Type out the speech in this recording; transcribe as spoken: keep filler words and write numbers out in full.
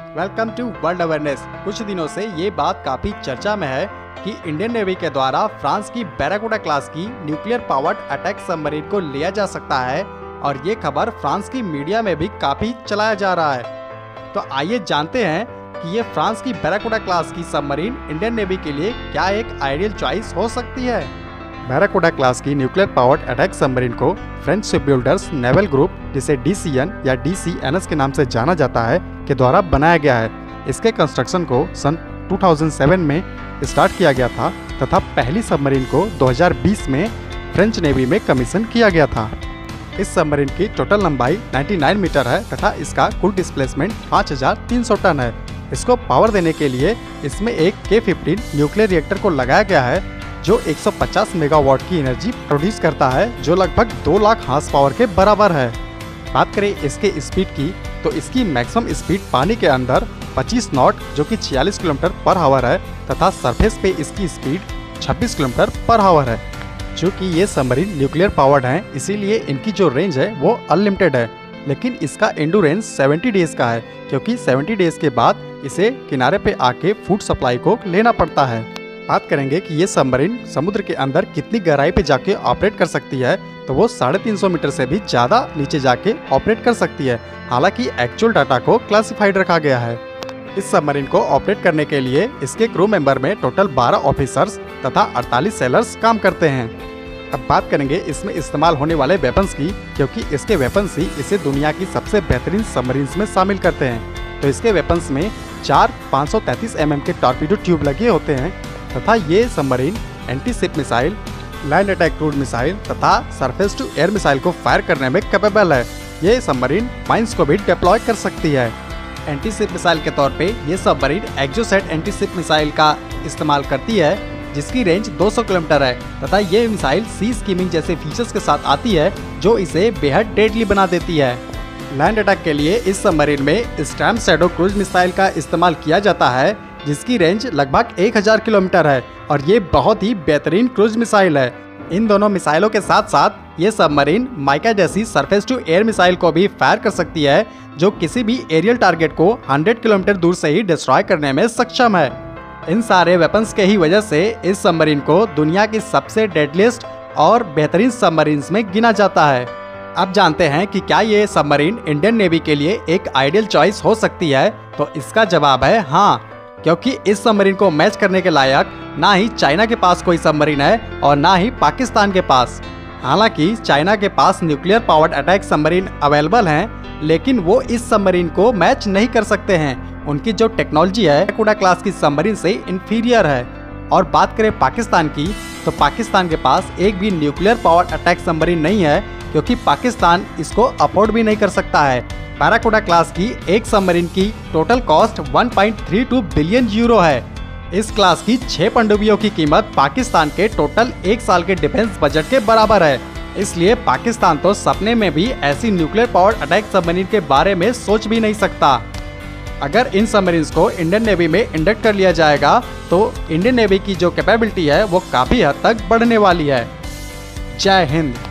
Welcome to world awareness. कुछ दिनों से ये बात काफी चर्चा में है कि इंडियन नेवी के द्वारा फ्रांस की बैराकुडा क्लास की न्यूक्लियर पावर्ड अटैक सबमरीन को लिया जा सकता है और ये खबर फ्रांस की मीडिया में भी काफी चलाया जा रहा है। तो आइए जानते हैं कि ये फ्रांस की बैराकुडा क्लास की सबमरीन इंडियन नेवी के लिए क्या एक आइडियल चॉइस हो सकती है। बैराकुडा क्लास की न्यूक्लियर पावर्ड अटैक सबमरीन को फ्रेंच शिपबिल्डर्स नेवल ग्रुप, जिसे डी सी एन या डी सी एन एस के नाम से जाना जाता है, के द्वारा बनाया गया है। इसके कंस्ट्रक्शन को सन दो हज़ार सात में स्टार्ट किया गया था तथा पहली सबमरीन को दो हज़ार बीस में फ्रेंच नेवी में कमीशन किया गया था। इस सबमरीन की टोटल लंबाई निन्यानवे मीटर है तथा इसका कुल डिस्प्लेसमेंट पाँच हज़ार तीन सौ टन है। इसको पावर देने के लिए इसमें एक के फिफ्टीन न्यूक्लियर रिएक्टर को लगाया गया है जो एक सौ पचास मेगावाट की एनर्जी प्रोड्यूस करता है, जो लगभग दो लाख हार्स पावर के बराबर है। बात करें इसके स्पीड की तो इसकी मैक्सिमम स्पीड पानी के अंदर पच्चीस नॉट जो कि छियालीस किलोमीटर पर आवर है तथा सरफेस पे इसकी स्पीड छब्बीस किलोमीटर पर आवर है। चूँकि ये सबमरीन न्यूक्लियर पावर्ड हैं, इसीलिए इनकी जो रेंज है वो अनलिमिटेड है, लेकिन इसका एंडुरेंस सत्तर डेज का है, क्योंकि सत्तर डेज के बाद इसे किनारे पे आके फूड सप्लाई को लेना पड़ता है। बात करेंगे कि ये सबमरीन समुद्र के अंदर कितनी गहराई पे जाके ऑपरेट कर सकती है, तो वो साढ़े तीन सौ मीटर से भी ज़्यादा नीचे जाके ऑपरेट कर सकती है। हालांकि एक्चुअल डाटा को क्लासिफाइड रखा गया है। इस सबमरीन को ऑपरेट करने के लिए इसके क्रू मेंबर में टोटल बारह ऑफिसर्स तथा अड़तालीस सेलर्स काम करते हैं। अब बात करेंगे इसमें इस्तेमाल होने वाले वेपन्स की, क्योंकि इसके वेपन्स ही इसे दुनिया की सबसे बेहतरीन सबमरीन्स में शामिल करते हैं। तो इसके वेपन्स में चार पाँच सौ तैंतीस एम एम के टॉर्पीडो ट्यूब लगे होते हैं तथा ये submarine anti ship missile, land attack cruise missile तथा सरफेस टू एयर मिसाइल को फायर करने में कैपेबल है। ये सबमरीन माइंस को भी डिप्लॉय कर सकती है। एंटी शिप मिसाइल के तौर पे ये submarine Exocet anti ship missile का इस्तेमाल करती है, जिसकी रेंज दो सौ किलोमीटर है तथा ये मिसाइल सी स्कीमिंग जैसे फीचर्स के साथ आती है जो इसे बेहद डेडली बना देती है। लैंड अटैक के लिए इस सबमरीन में स्टैम शैडो क्रूज मिसाइल का इस्तेमाल किया जाता है, जिसकी रेंज लगभग एक हज़ार किलोमीटर है और ये बहुत ही बेहतरीन क्रूज मिसाइल है। इन दोनों मिसाइलों के साथ साथ ये सबमरीन माइका जैसी सरफेस टू एयर मिसाइल को भी फायर कर सकती है, जो किसी भी एरियल टारगेट को सौ किलोमीटर दूर से ही डिस्ट्रॉय करने में सक्षम है। इन सारे वेपन्स के ही वजह से इस सबमरीन को दुनिया की सबसे डेडलिस्ट और बेहतरीन सबमरीन्स में गिना जाता है। अब जानते हैं कि क्या ये सबमरीन इंडियन नेवी के लिए एक आइडियल चॉइस हो सकती है, तो इसका जवाब है हाँ, क्योंकि इस सबमरीन को मैच करने के लायक ना ही चाइना के पास कोई सबमरीन है और ना ही पाकिस्तान के पास। हालांकि चाइना के पास nuclear powered attack submarine available हैं, लेकिन वो इस सबमरीन को मैच नहीं कर सकते हैं। उनकी जो टेक्नोलॉजी है बैराकुडा क्लास की सबमरीन से इंफीरियर है। और बात करें पाकिस्तान की, तो पाकिस्तान के पास एक भी न्यूक्लियर पावर्ड अटैक सबमरीन नहीं है, क्योंकि पाकिस्तान इसको अफोर्ड भी नहीं कर सकता है। बैराकुडा क्लास की एक सबमरीन की टोटल कॉस्ट एक पॉइंट तीन दो बिलियन यूरो है। इस क्लास की छह पनडुब्बियों की कीमत पाकिस्तान के टोटल एक साल के डिफेंस बजट के बराबर है। इसलिए पाकिस्तान तो सपने में भी ऐसी न्यूक्लियर पावर्ड अटैक सबमरीन के बारे में सोच भी नहीं सकता। अगर इन सबमरीन्स को इंडियन नेवी में इंडक्ट कर लिया जाएगा तो इंडियन नेवी की जो कैपेबिलिटी है वो काफ़ी हद तक बढ़ने वाली है। जय हिंद।